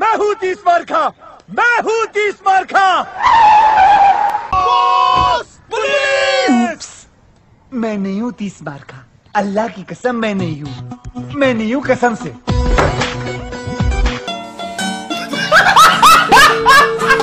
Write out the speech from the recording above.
मैं हूँ 30 मार खा, मैं हूँ 30 मार खा। पुलिस! मैं नहीं हूँ 30 मार खा, अल्लाह की कसम मैं नहीं हूँ, मैं नहीं हूँ कसम से।